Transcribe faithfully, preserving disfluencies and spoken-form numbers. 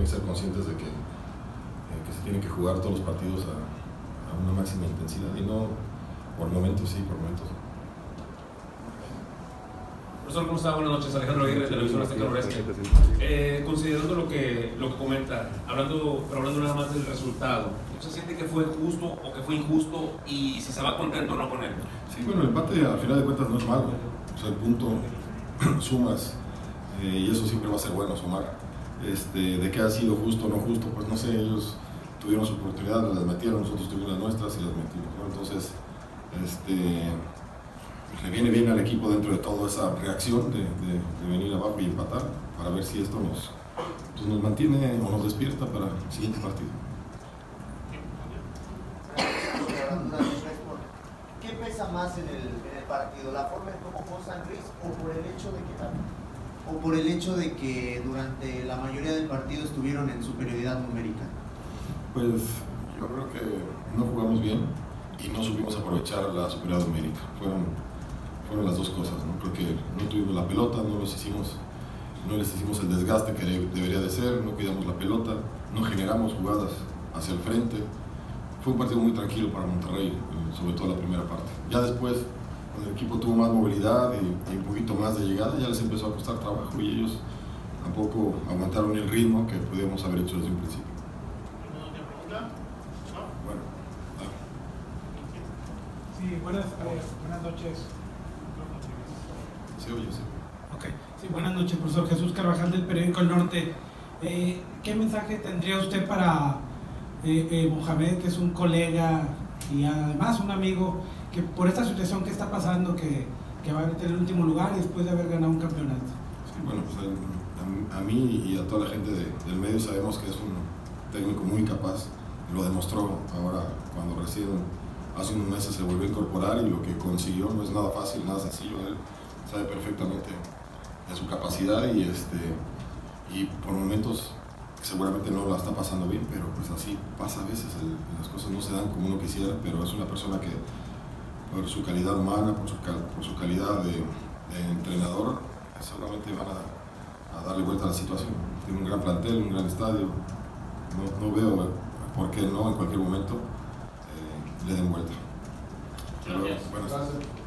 tienen que ser conscientes de que, eh, que se tienen que jugar todos los partidos a, a una máxima intensidad y no por momentos sí, por momentos no. Profesor, ¿cómo está? Buenas noches, Alejandro Aguirre, Televisor Azteca Noreste. Eh, considerando lo que, lo que comenta, hablando, pero hablando nada más del resultado, ¿se siente que fue justo o que fue injusto y si se va contento o no con él? Sí, bueno, el empate al final de cuentas no es malo, o sea, el punto sumas eh, y eso siempre va a ser bueno, sumar. Este, de que ha sido justo o no justo, pues no sé, ellos tuvieron su oportunidad, las metieron, nosotros tuvimos las nuestras y las metimos, ¿no? Entonces, este, le viene bien al equipo dentro de toda esa reacción de, de, de venir abajo y empatar, para ver si esto nos, pues nos mantiene o nos despierta para el siguiente partido. ¿Qué pesa más en el, en el partido? ¿La forma en cómo jugó San Luis o por el hecho de que o por el hecho de que durante la mayoría del partido estuvieron en superioridad numérica? Pues yo creo que no jugamos bien y no supimos aprovechar la superioridad numérica. Fueron, fueron las dos cosas, ¿no? Creo que no tuvimos la pelota, no los hicimos, no les hicimos el desgaste que debería de ser, no cuidamos la pelota, no generamos jugadas hacia el frente. Fue un partido muy tranquilo para Monterrey, sobre todo la primera parte. Ya después, cuando el equipo tuvo más movilidad y, y un poquito más de llegada, ya les empezó a costar trabajo y ellos tampoco aguantaron el ritmo que podíamos haber hecho desde un principio. Bueno, ah. Sí, buenas, eh, buenas noches. ¿Se oye? Sí. Okay. Sí, buenas noches, profesor Jesús Carvajal del periódico El Norte. Eh, ¿Qué mensaje tendría usted para eh, eh, Mohamed, que es un colega y además un amigo, que por esta situación que está pasando, que, que va a tener el último lugar y después de haber ganado un campeonato? Sí, bueno, pues a, a mí y a toda la gente de, del medio sabemos que es un técnico muy capaz, lo demostró ahora cuando recién hace unos meses se volvió a incorporar y lo que consiguió no es nada fácil, nada sencillo. Él sabe perfectamente de su capacidad y, este, y por momentos seguramente no la está pasando bien, pero pues así pasa a veces, el, las cosas no se dan como uno quisiera, pero es una persona que por su calidad humana, por su, por su calidad de, de entrenador, seguramente van a, a darle vuelta a la situación. Tiene un gran plantel, un gran estadio, no, no veo por qué no en cualquier momento eh, le den vuelta. Pero, bueno,